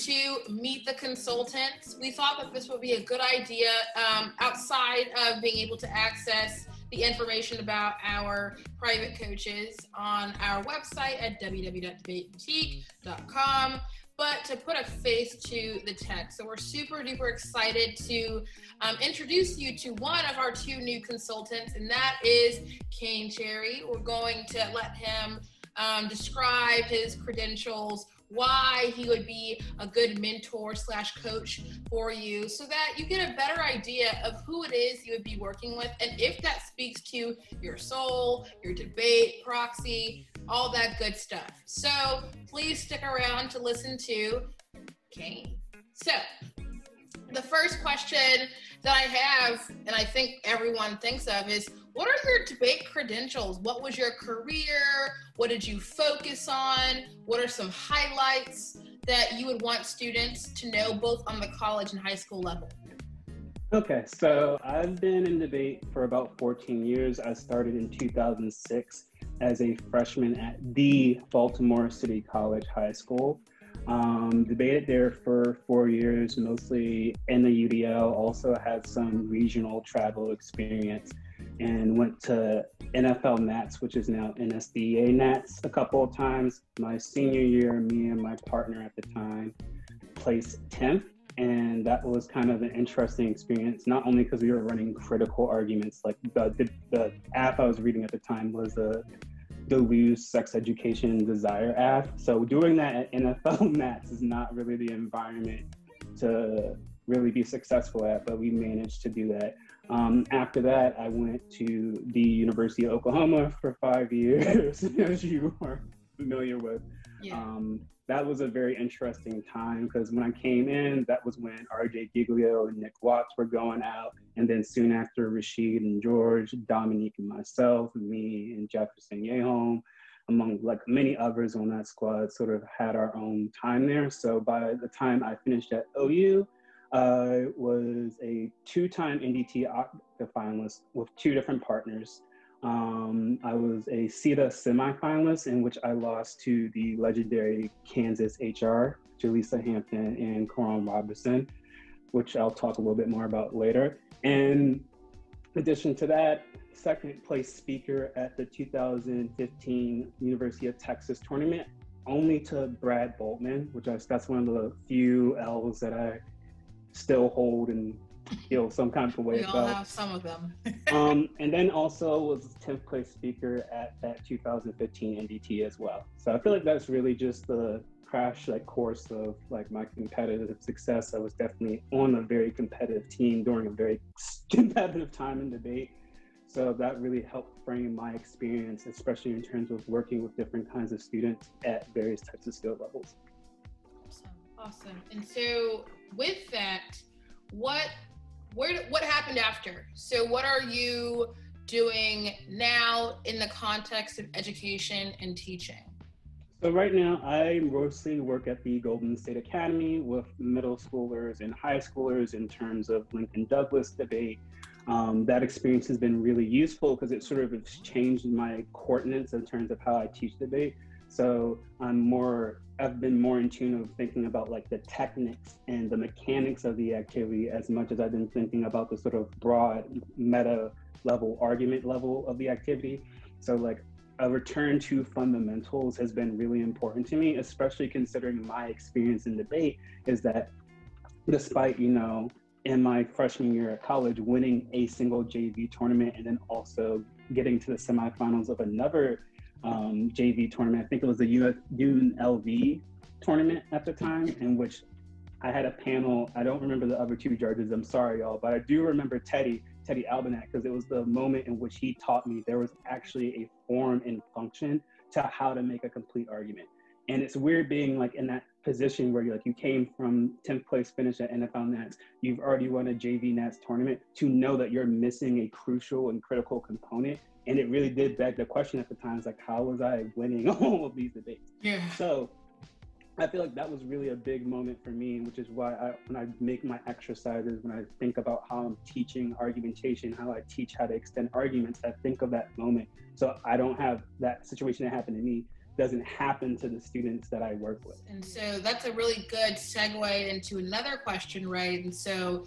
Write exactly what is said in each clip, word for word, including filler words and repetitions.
to meet the consultants. We thought that this would be a good idea um, outside of being able to access the information about our private coaches on our website at w w w dot debate boutique dot com, but to put a face to the text. So we're super duper excited to um, introduce you to one of our two new consultants, and that is Kaine Cherry. We're going to let him um, describe his credentials, why he would be a good mentor slash coach for you, so that you get a better idea of who it is you would be working with, and if that speaks to your soul, your debate, proxy, all that good stuff. So please stick around to listen to Kaine. So the first question that I have, and I think everyone thinks of, is what are your debate credentials? What was your career? What did you focus on? What are some highlights that you would want students to know both on the college and high school level? Okay, so I've been in debate for about fourteen years. I started in two thousand six as a freshman at the Baltimore City College High School. Um, debated there for four years, mostly in the U D L, also had some regional travel experience, and went to N F L Nats, which is now N S D A Nats, a couple of times. My senior year, me and my partner at the time placed tenth, and that was kind of an interesting experience, not only because we were running critical arguments, like the, the, the app I was reading at the time was a Duluth Sex Education Desire app. So doing that at N F L Nats is not really the environment to really be successful at, but we managed to do that. Um, after that, I went to the University of Oklahoma for five years, as you are familiar with. Yeah. Um, that was a very interesting time because when I came in, that was when R J Giglio and Nick Watts were going out. And then soon after, Rashid and George, Dominique and myself, me and Jefferson Yehom, among like many others on that squad, sort of had our own time there. So by the time I finished at O U, I was a two-time N D T octa finalist with two different partners. Um, I was a C E T A semifinalist in which I lost to the legendary Kansas H R, Jaleesa Hampton and Coron Robertson, which I'll talk a little bit more about later. And in addition to that, second place speaker at the two thousand fifteen University of Texas tournament, only to Brad Boltman, which I, that's one of the few L's that I still hold and feel some kind of way we about. all have some of them. um, and then also was tenth place speaker at that two thousand fifteen N D T as well. So I feel like that's really just the crash like course of like my competitive success. I was definitely on a very competitive team during a very competitive time in debate. So that really helped frame my experience, especially in terms of working with different kinds of students at various types of skill levels. Awesome, awesome. And so with that, what where what happened after? So what are you doing now in the context of education and teaching? So right now, I mostly work at the Golden State Academy with middle schoolers and high schoolers in terms of Lincoln Douglas debate. Um, that experience has been really useful because it sort of has changed my coordinates in terms of how I teach debate. So I'm more, I've been more in tune of thinking about like the techniques and the mechanics of the activity as much as I've been thinking about the sort of broad meta level, argument level of the activity. So like a return to fundamentals has been really important to me, especially considering my experience in debate is that despite, you know, in my freshman year at college, winning a single J V tournament and then also getting to the semifinals of another um, J V tournament. I think it was the U N L V tournament at the time, in which I had a panel. I don't remember the other two judges. I'm sorry, y'all, but I do remember Teddy, Teddy Albanak, because it was the moment in which he taught me there was actually a form and function to how to make a complete argument. And it's weird being like in that position where you're like, you came from tenth place finish at N F L Nats, you've already won a J V Nats tournament, to know that you're missing a crucial and critical component. And it really did beg the question at the time, like, how was I winning all of these debates? Yeah. So I feel like that was really a big moment for me, which is why I, when I make my exercises, when I think about how I'm teaching argumentation, how I teach how to extend arguments, I think of that moment. So I don't have that situation that happened to me doesn't happen to the students that I work with. And so that's a really good segue into another question, right? And so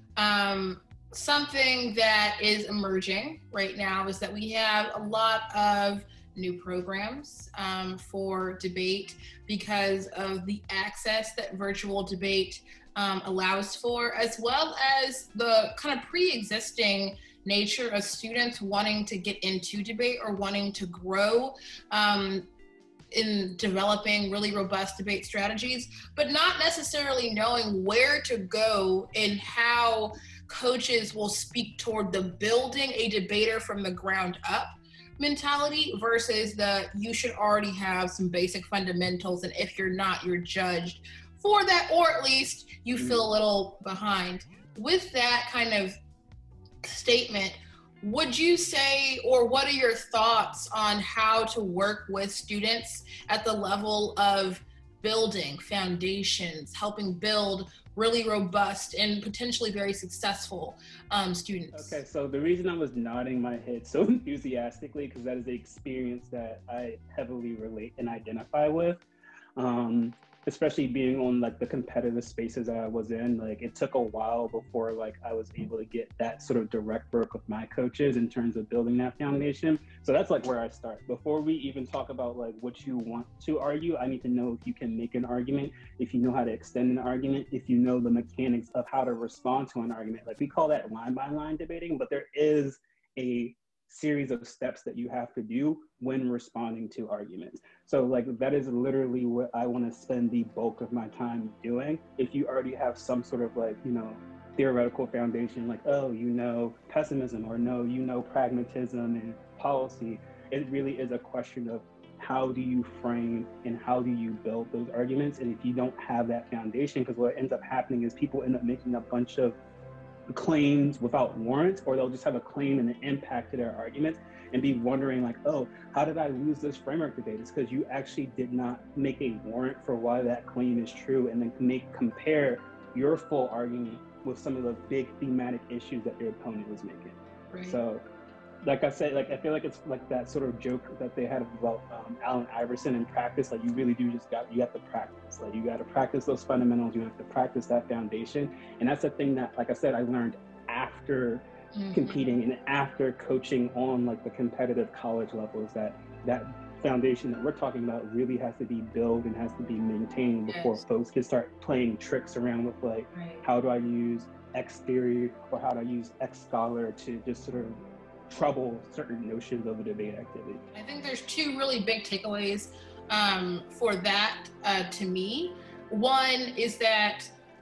um, something that is emerging right now is that we have a lot of new programs um, for debate because of the access that virtual debate um, allows for, as well as the kind of pre-existing nature of students wanting to get into debate or wanting to grow um, in developing really robust debate strategies, but not necessarily knowing where to go and how coaches will speak toward the building a debater from the ground up mentality versus the you should already have some basic fundamentals, and if you're not, you're judged for that, or at least you feel a little behind. With that kind of statement, would you say, or what are your thoughts on how to work with students at the level of building foundations, helping build really robust and potentially very successful um, students? Okay, so the reason I was nodding my head so enthusiastically, because that is the experience that I heavily relate and identify with. Um, especially being on like the competitive spaces that I was in, like it took a while before like I was able to get that sort of direct work with my coaches in terms of building that foundation. So that's like where I start. Before we even talk about like what you want to argue, I need to know if you can make an argument, if you know how to extend an argument, if you know the mechanics of how to respond to an argument. Like we call that line by line debating, but there is a series of steps that you have to do when responding to arguments. So like that is literally what I want to spend the bulk of my time doing. If you already have some sort of like, you know, theoretical foundation, like, oh, you know, pessimism, or no, you know, pragmatism and policy, it really is a question of how do you frame and how do you build those arguments. And if you don't have that foundation, because what ends up happening is people end up making a bunch of claims without warrant, or they'll just have a claim and an impact to their arguments and be wondering like, oh, how did I lose this framework debate? It's because you actually did not make a warrant for why that claim is true, and then make compare your full argument with some of the big thematic issues that your opponent was making. Right. So like I said, like I feel like it's like that sort of joke that they had about um, Allen Iverson in practice. Like you really do just got, you have to practice. Like you got to practice those fundamentals. You have to practice that foundation. And that's the thing that, like I said, I learned after mm-hmm. competing and after coaching on like the competitive college levels, that that foundation that we're talking about really has to be built and has to be maintained before yes. folks can start playing tricks around with like, right. how do I use X theory or how do I use X scholar to just sort of trouble certain notions of a debate activity. I think there's two really big takeaways um, for that uh, to me. One is that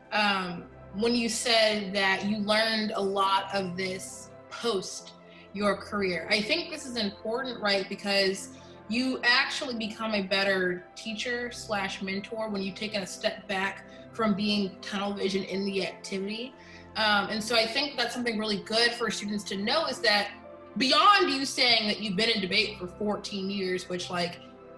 um, when you said that you learned a lot of this post your career, I think this is important, right? Because you actually become a better teacher slash mentor when you've taken a step back from being tunnel vision in the activity. Um, and so I think that's something really good for students to know, is that beyond you saying that you've been in debate for fourteen years, which like,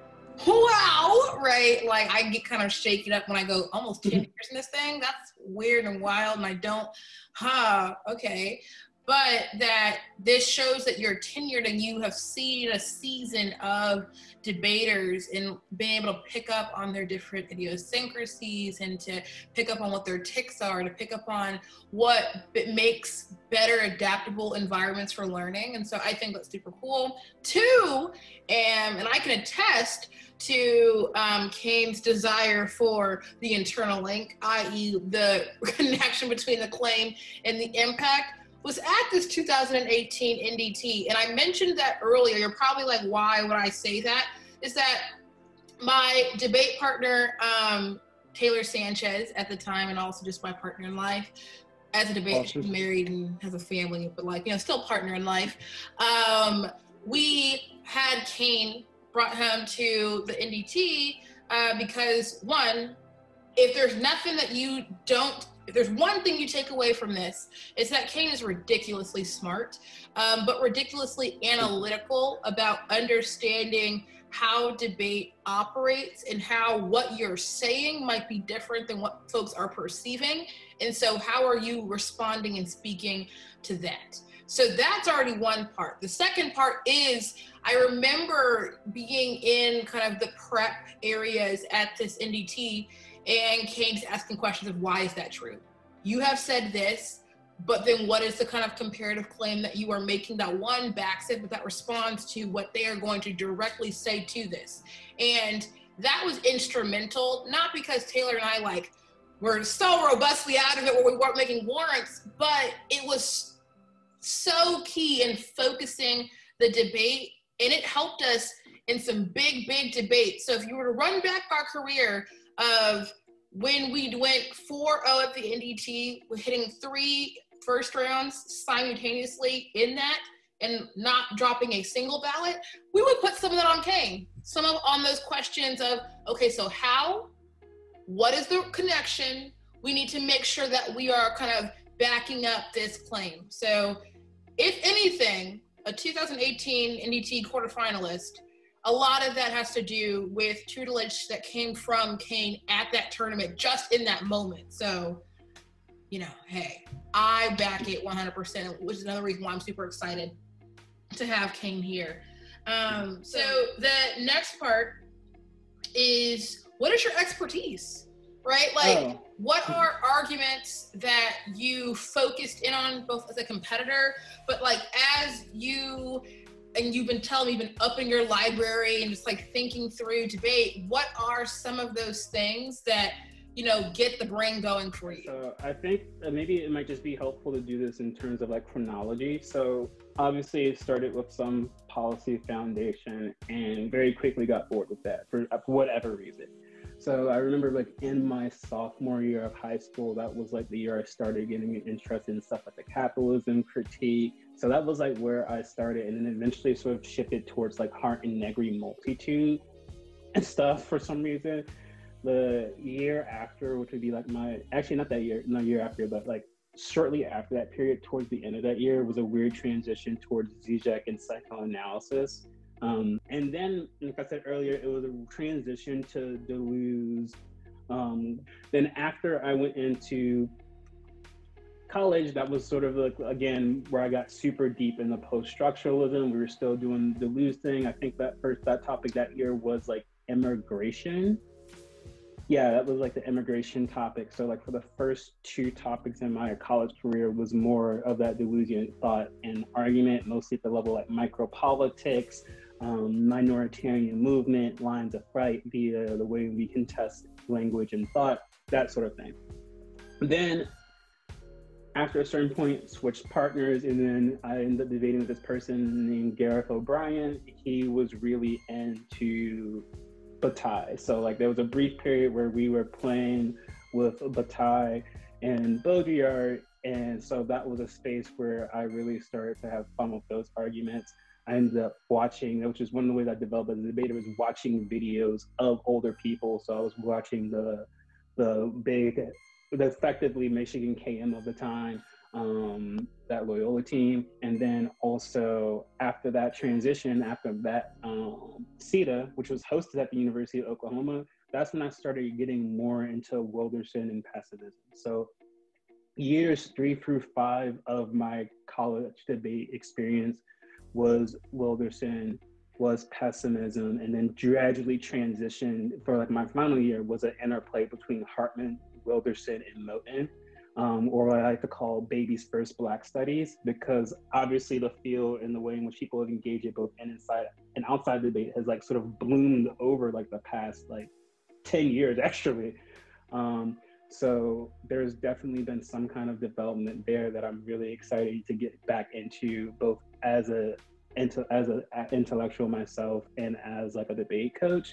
wow, right? Like I get kind of shaken up when I go almost ten years in this thing. That's weird and wild, and I don't, huh, okay. But that this shows that you're tenured and you have seen a season of debaters and being able to pick up on their different idiosyncrasies and to pick up on what their tics are, to pick up on what makes better adaptable environments for learning. And so I think that's super cool. Two, and, and I can attest to um, Kaine's desire for the internal link, that is the connection between the claim and the impact, was at this two thousand eighteen N D T. And I mentioned that earlier. You're probably like, why would I say that? Is that my debate partner, um, Taylor Sanchez at the time, and also just my partner in life, as a debater, awesome. She's married and has a family, but like, you know, still partner in life. Um, we had Kaine, brought him to the N D T uh, because one, if there's nothing that you don't, if there's one thing you take away from this, it's that Kaine is ridiculously smart, um, but ridiculously analytical about understanding how debate operates and how what you're saying might be different than what folks are perceiving. And so how are you responding and speaking to that? So that's already one part. The second part is, I remember being in kind of the prep areas at this N D T, and Kaine's asking questions of, why is that true? You have said this, but then what is the kind of comparative claim that you are making that one backs it, but that responds to what they are going to directly say to this? And that was instrumental, not because Taylor and I like were so robustly out of it where we weren't making warrants, but it was so key in focusing the debate, and it helped us in some big, big debates. So if you were to run back our career of when we went four oh at the N D T, we're hitting three first rounds simultaneously in that and not dropping a single ballot, we would put some of that on Kaine. Some of on those questions of, okay, so how, what is the connection? We need to make sure that we are kind of backing up this claim. So if anything, a two thousand eighteen N D T quarterfinalist, a lot of that has to do with tutelage that came from Kaine at that tournament, just in that moment. So, you know, hey, I back it one hundred percent, which is another reason why I'm super excited to have Kaine here. Um, so the next part is, what is your expertise, right? Like, oh. What are arguments that you focused in on both as a competitor, but like as you, and you've been telling me you've been up in your library and just like thinking through debate, what are some of those things that, you know, get the brain going for you? So I think that maybe it might just be helpful to do this in terms of like chronology. So obviously it started with some policy foundation and very quickly got bored with that for, for whatever reason. So I remember like in my sophomore year of high school, that was like the year I started getting an interest in stuff like the capitalism critique. So that was like where I started, and then eventually sort of shifted towards like Hart and Negri multitude and stuff for some reason. The year after, which would be like my, actually not that year, no year after, but like shortly after that period, towards the end of that year, was a weird transition towards Zizek and psychoanalysis. Um, and then, like I said earlier, it was a transition to Deleuze. Um, then after I went into college, that was sort of like, again, where I got super deep in the post-structuralism. We were still doing the Deleuze thing. I think that first, that topic that year was like immigration. Yeah, that was like the immigration topic. So like for the first two topics in my college career was more of that Deleuzian thought and argument, mostly at the level like micropolitics, um, minoritarian movement, lines of fright via the way we contest language and thought, that sort of thing. Then after a certain point, switched partners, and then I ended up debating with this person named Gareth O'Brien. He was really into Bataille. So like there was a brief period where we were playing with Bataille and Baudrillard, and so that was a space where I really started to have fun with those arguments. I ended up watching, which is one of the ways I developed as a debater, was watching videos of older people. So I was watching the the big, the effectively Michigan K M of the time, um, that Loyola team. And then also after that transition, after that um, C E T A, which was hosted at the University of Oklahoma, that's when I started getting more into Wilderson and pessimism. So years three through five of my college debate experience was Wilderson, was pessimism, and then gradually transitioned for like my final year was an interplay between Hartman, Wilderson, and Moten. Um, or what I like to call baby's first Black studies, because obviously the field and the way in which people have engaged it both in inside and outside the debate has like sort of bloomed over like the past like ten years actually. Um, so there's definitely been some kind of development there that I'm really excited to get back into, both as a into as an intellectual myself and as like a debate coach.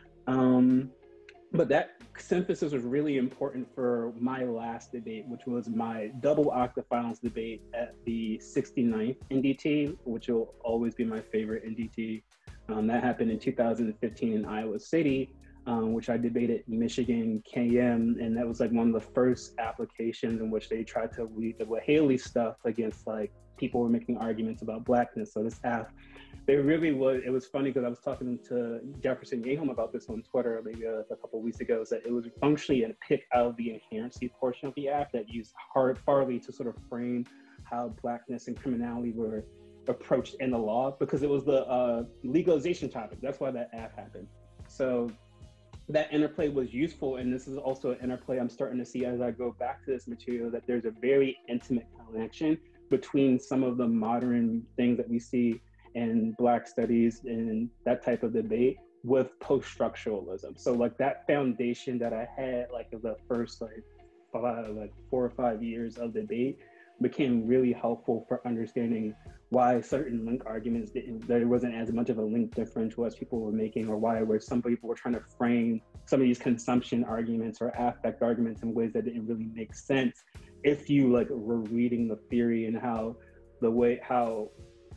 Um, But that synthesis was really important for my last debate, which was my double octafinals debate at the sixty-ninth N D T, which will always be my favorite N D T. Um, that happened in two thousand fifteen in Iowa City. um, which I debated in Michigan K M, and that was like one of the first applications in which they tried to read the Haley stuff against like people were making arguments about blackness. So this app, they really was, it was funny because I was talking to Jefferson Yehom about this on Twitter maybe a, a couple of weeks ago, is that it was functionally a pick out of the inherency portion of the app that used hard Farley to sort of frame how blackness and criminality were approached in the law, because it was the uh, legalization topic. That's why that app happened. So that interplay was useful, and this is also an interplay I'm starting to see as I go back to this material, that there's a very intimate connection between some of the modern things that we see in Black studies and that type of debate with post-structuralism. So like that foundation that I had like of the first like five, like four or five years of debate became really helpful for understanding why certain link arguments didn't, there wasn't as much of a link differential as people were making, or why where some people were trying to frame some of these consumption arguments or affect arguments in ways that didn't really make sense if you like were reading the theory and how the way how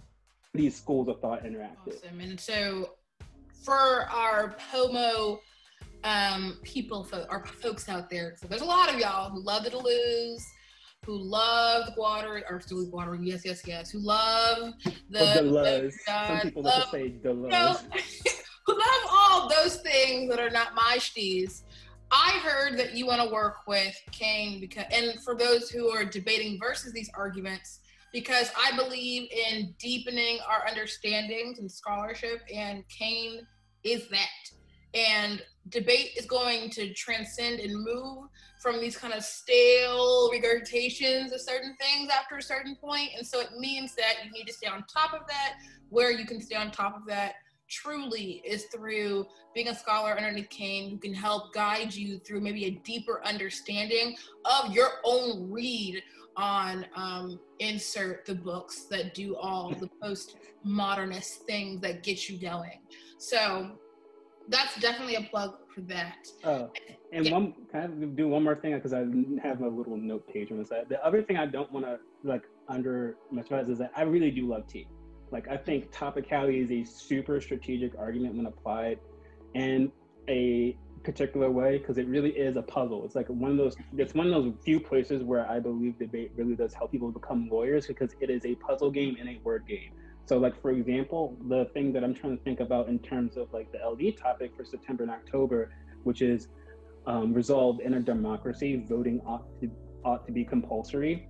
these schools of thought interacted. Awesome. And so for our P O M O um, people, our folks out there, so there's a lot of y'all who love the Deleuze, who love the Guattari, or still Guattari, yes, yes, yes, who love the Deleuze. Uh, Some people love, like to say Deleuze. You know, who love all those things that are not my shties. I heard that you want to work with Kaine, because, and for those who are debating versus these arguments, because I believe in deepening our understandings and scholarship, and Kaine is that. And debate is going to transcend and move from these kind of stale regurgitations of certain things after a certain point. And so it means that you need to stay on top of that. Where you can stay on top of that truly is through being a scholar underneath Kaine, who can help guide you through maybe a deeper understanding of your own read on um, insert the books that do all the post-modernist things that get you going. So that's definitely a plug for that. Oh, and yeah. one, can I do one more thing? Because I have a little note page on this. The other thing I don't want to like under is that I really do love tea. Like I think topicality is a super strategic argument when applied in a particular way, because it really is a puzzle. It's like one of those, it's one of those few places where I believe debate really does help people become lawyers, because it is a puzzle game and a word game. So like, for example, the thing that I'm trying to think about in terms of like the L D topic for September and October, which is um, resolved in a democracy, voting ought to, ought to be compulsory,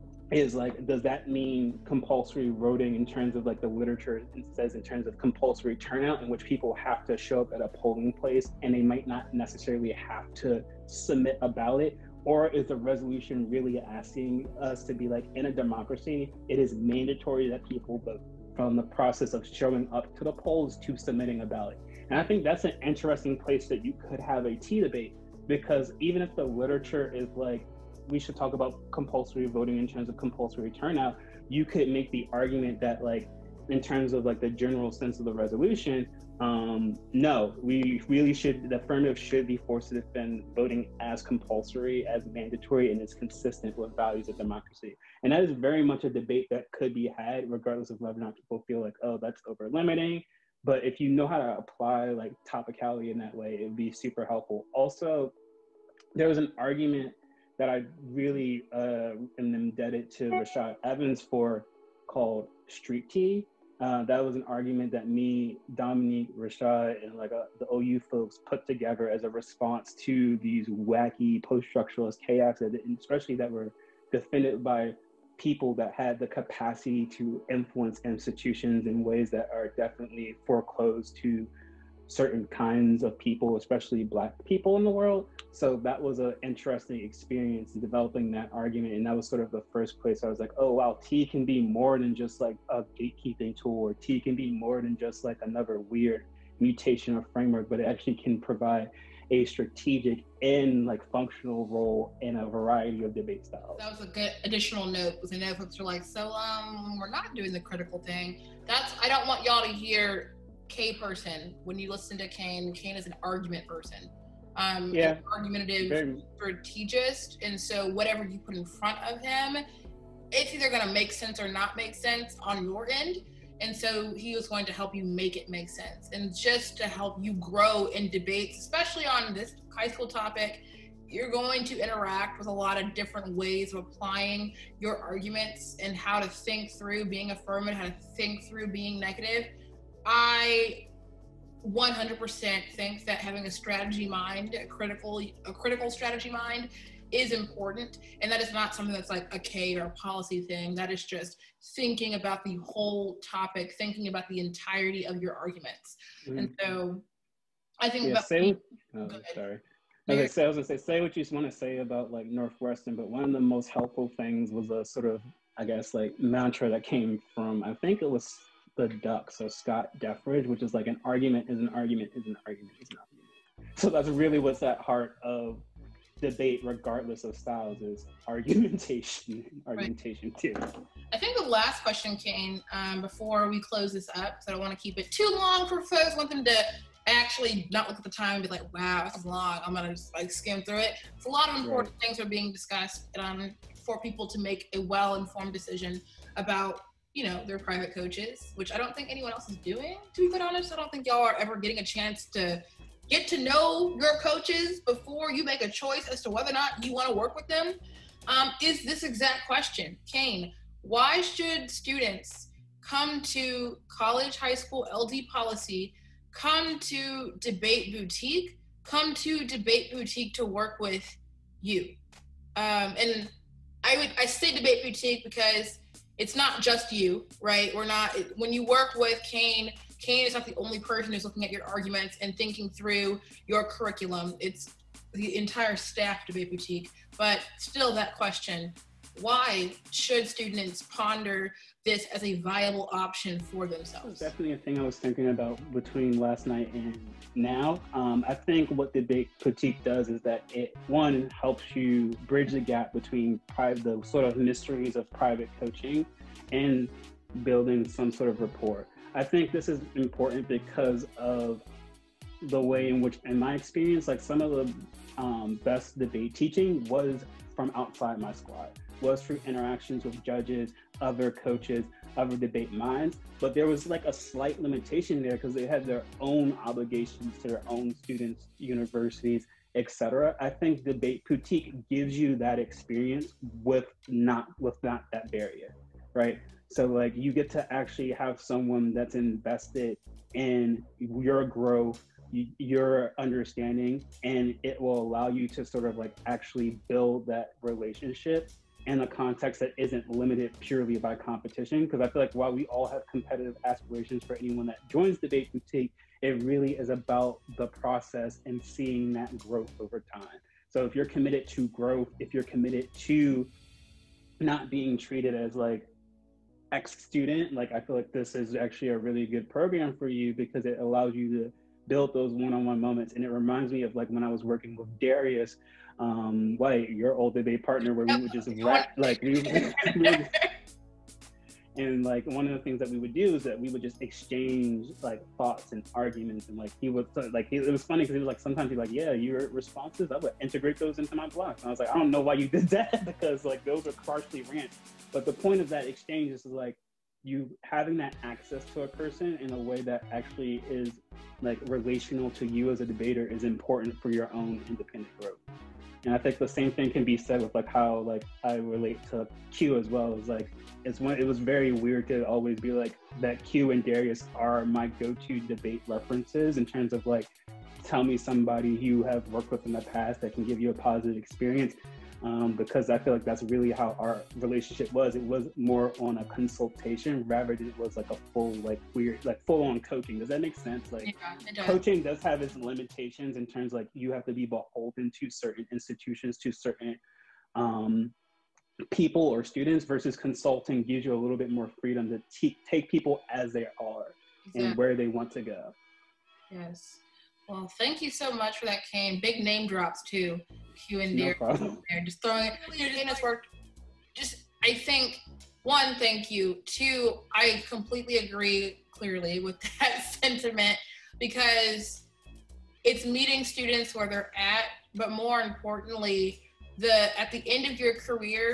is like, does that mean compulsory voting in terms of like the literature it says in terms of compulsory turnout, in which people have to show up at a polling place and they might not necessarily have to submit a ballot? Or is the resolution really asking us to be like, in a democracy, it is mandatory that people vote, from the process of showing up to the polls to submitting a ballot? And I think that's an interesting place that you could have a tea debate, because even if the literature is like, we should talk about compulsory voting in terms of compulsory turnout, you could make the argument that like, in terms of like the general sense of the resolution, um, no, we really should, the affirmative should be forced to defend voting as compulsory, as mandatory, and is consistent with values of democracy. And that is very much a debate that could be had, regardless of whether or not people feel like, oh, that's over limiting. But if you know how to apply like topicality in that way, it would be super helpful. Also, there was an argument that I really uh, am indebted to Rashad Evans for, called street tea. Uh, that was an argument that me, Dominique, Rashad, and like uh, the O U folks put together as a response to these wacky post-structuralist chaos, that, especially that were defended by people that had the capacity to influence institutions in ways that are definitely foreclosed to certain kinds of people, especially Black people in the world. So that was an interesting experience developing that argument. And that was sort of the first place I was like, oh, wow, tea can be more than just like a gatekeeping tool, or tea can be more than just like another weird mutation or framework, but it actually can provide a strategic and like functional role in a variety of debate styles. That was a good additional note, because I know folks are like, so um, we're not doing the critical thing. That's, I don't want y'all to hear K person when you listen to Kaine. Kaine is an argument person, um, yeah, an argumentative very strategist, and so whatever you put in front of him, it's either going to make sense or not make sense on your end. And so he was going to help you make it make sense, and just to help you grow in debates, especially on this high school topic. You're going to interact with a lot of different ways of applying your arguments and how to think through being affirmative, how to think through being negative. I one hundred percent think that having a strategy mind, a critical, a critical strategy mind is important. And that is not something that's like a K or a policy thing. That is just thinking about the whole topic, thinking about the entirety of your arguments. Mm-hmm. And so I think yeah, about say, oh, sorry. Okay, so I was gonna say, say what you want to say about like Northwestern, but one of the most helpful things was a sort of, I guess, like mantra that came from, I think it was the Ducks, so Scott Deffridge, which is like an argument is an argument is an argument is an argument. So that's really what's at heart of debate, regardless of styles, is argumentation, argumentation too. I think the last question, Kaine, um, before we close this up, so I don't want to keep it too long for folks, I want them to actually not look at the time and be like, wow, this is long, I'm gonna just like skim through it. It's a lot of important right. things are being discussed um, for people to make a well-informed decision about, you know, their private coaches, which I don't think anyone else is doing, to be quite honest. I don't think y'all are ever getting a chance to get to know your coaches before you make a choice as to whether or not you want to work with them. Um, is this exact question, Kaine, why should students come to college, high school, L D policy, come to Debate Boutique, come to Debate Boutique to work with you? Um, and I would, I say Debate Boutique because it's not just you, right? We're not, when you work with Kaine, Kaine is not the only person who's looking at your arguments and thinking through your curriculum. It's the entire staff Debate Boutique. But still that question, why should students ponder this as a viable option for themselves? That's definitely a thing I was thinking about between last night and now. Um, I think what Debate Boutique does is that it, one, helps you bridge the gap between private, the sort of mysteries of private coaching and building some sort of rapport. I think this is important because of the way in which, in my experience, like some of the um, best debate teaching was from outside my squad, was through interactions with judges, other coaches, other debate minds. But there was like a slight limitation there because they had their own obligations to their own students, universities, et cetera. I think Debate Boutique gives you that experience with not with not that barrier, right? So like you get to actually have someone that's invested in your growth, your understanding, and it will allow you to sort of like actually build that relationship in a context that isn't limited purely by competition. Because I feel like while we all have competitive aspirations for anyone that joins Debate Boutique, it really is about the process and seeing that growth over time. So if you're committed to growth, if you're committed to not being treated as like ex-student, like I feel like this is actually a really good program for you because it allows you to build those one-on-one moments. And it reminds me of like when I was working with Darius, um, White, your old debate partner, where we would just rap, like we would, we would, and like one of the things that we would do is that we would just exchange like thoughts and arguments, and like he would like he, it was funny because he was like sometimes he's like, yeah, your responses, I would integrate those into my blocks. And I was like, I don't know why you did that because like those are partially rants. But the point of that exchange is like you having that access to a person in a way that actually is like relational to you as a debater is important for your own independent growth. And I think the same thing can be said with like how like I relate to Q as well. It's like it's one. It was very weird to always be like that Q and Darius are my go-to debate references in terms of like tell me somebody you have worked with in the past that can give you a positive experience. Um, because I feel like that's really how our relationship was. It was more on a consultation rather than it was like a full, like weird, like full on coaching. Does that make sense? Like yeah, does. Coaching does have its limitations in terms of like you have to be beholden to certain institutions, to certain um, people or students, versus consulting gives you a little bit more freedom to t- take people as they are exactly. and where they want to go. Yes. Well, thank you so much for that, Kaine. Big name drops too. Q and Darius. No there, just throwing it. Your has worked. Just, I think, one, thank you. Two, I completely agree clearly with that sentiment because it's meeting students where they're at, but more importantly, the at the end of your career,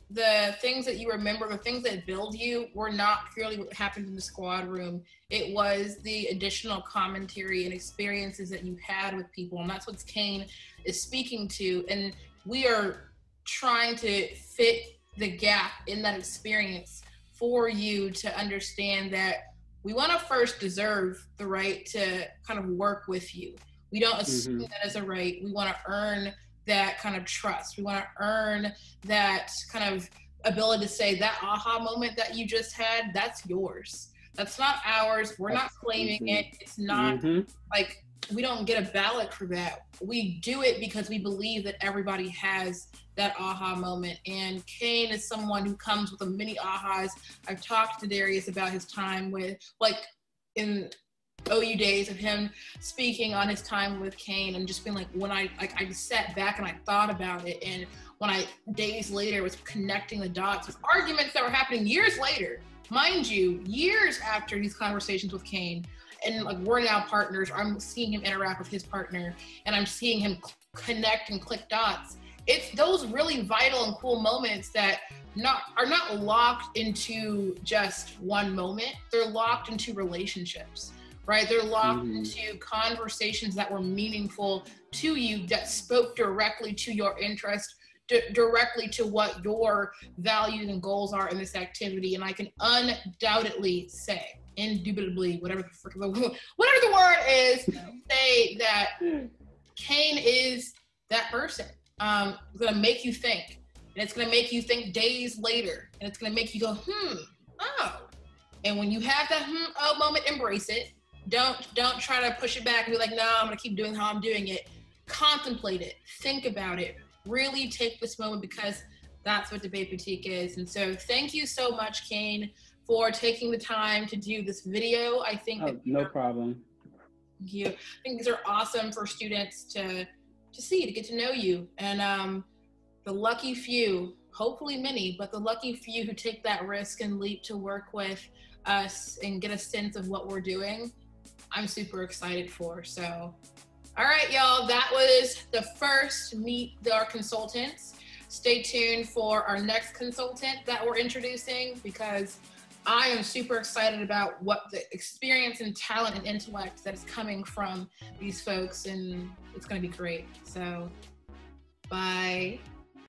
the things that you remember, the things that build you, were not purely what happened in the squad room. It was the additional commentary and experiences that you had with people. And that's what Kaine is speaking to. And we are trying to fit the gap in that experience for you to understand that we want to first deserve the right to kind of work with you. We don't assume mm-hmm. that as a right. We want to earn that kind of trust. We want to earn that kind of ability to say that aha moment that you just had, that's yours. That's not ours. We're not claiming mm-hmm. it. It's not mm-hmm. like, we don't get a ballot for that. We do it because we believe that everybody has that aha moment. And Kaine is someone who comes with a many ahas. I've talked to Darius about his time with, like, in O U days of him speaking on his time with Kaine, and just being like, when I like I sat back and I thought about it, and when I days later was connecting the dots with arguments that were happening years later, mind you, years after these conversations with Kaine, and like we're now partners, I'm seeing him interact with his partner, and I'm seeing him connect and click dots. It's those really vital and cool moments that not are not locked into just one moment. They're locked into relationships. Right? They're locked mm-hmm. into conversations that were meaningful to you, that spoke directly to your interest, d- directly to what your values and goals are in this activity. And I can undoubtedly say, indubitably, whatever the frick, whatever the word is, say that Kaine is that person. Um, it's gonna make you think, and it's gonna make you think days later, and it's gonna make you go, hmm, oh. And when you have that hmm, oh moment, embrace it. Don't don't try to push it back and be like, no, I'm gonna keep doing how I'm doing it. Contemplate it, think about it, really take this moment, because that's what Debate Boutique is. And so thank you so much, Kaine, for taking the time to do this video. I think oh, that no problem. Thank you. I think these are awesome for students to to see, to get to know you. And um, the lucky few, hopefully many, but the lucky few who take that risk and leap to work with us and get a sense of what we're doing, I'm super excited for. So, all right, y'all, that was the first Meet Our Consultants. Stay tuned for our next consultant that we're introducing, because I am super excited about what the experience and talent and intellect that is coming from these folks, and it's going to be great. So, bye.